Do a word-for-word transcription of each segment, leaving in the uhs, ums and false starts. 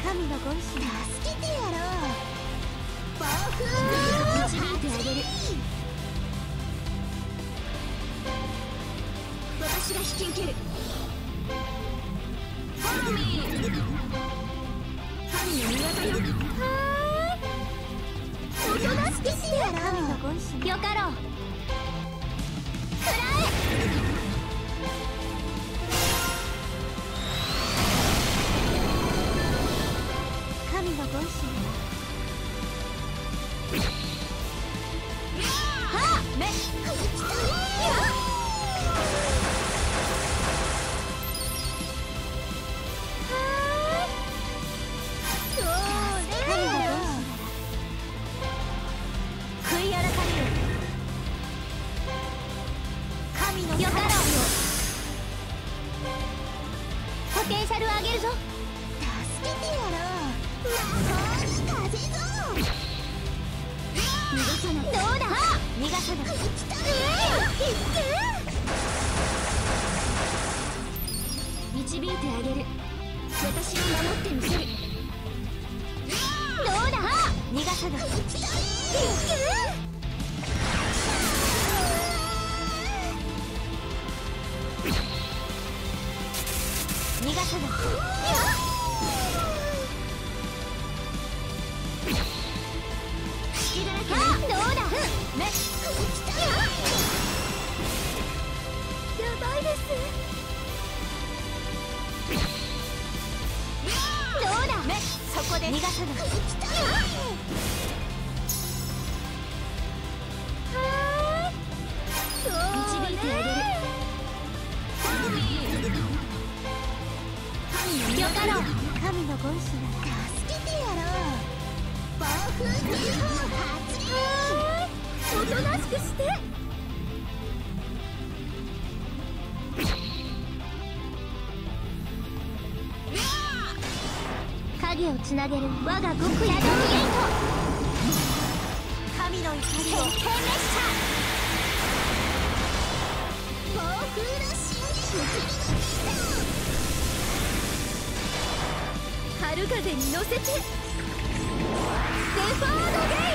神のご意志、助けてやろう。暴風導いてあげる。私が引き受ける。フォローミー。神の味方よ。はーい、おとなしくしてやろう。神のご意志、よかろう。くらえ。神のご意志、はあ、めっポテンシャル上げるぞ。助けてやろう。魔法に風ぞ。逃がさない。どうだ。逃がさない。導いてあげる。私が守ってみせる。どうだ。逃がさない。逃がさない。隙だらけ。どうだ。めっやばいです。どうだ。めっそこで逃がさない。導いてあげる。よかろう。神のご意志なら助けてやろう。暴風警報発令。おとなしくして。影をつなげる我が極意。シャドウゲート。神の怒りを。天変列車。暴風の侵入。春風に乗せて。デファードゲイル。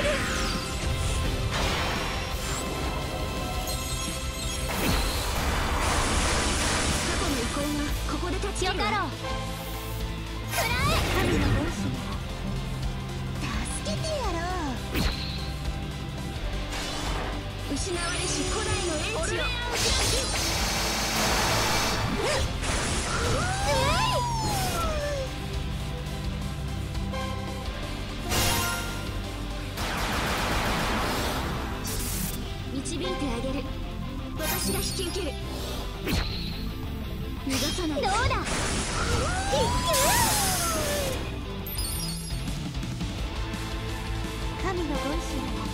過去の遺構がここで立ち寄る。よかろう。くらえ。神のご意志なら助けてやろう。失われし古代の英知を。導いてあげる。私が引き受ける。逃がさない。どうだ。神のご意志なら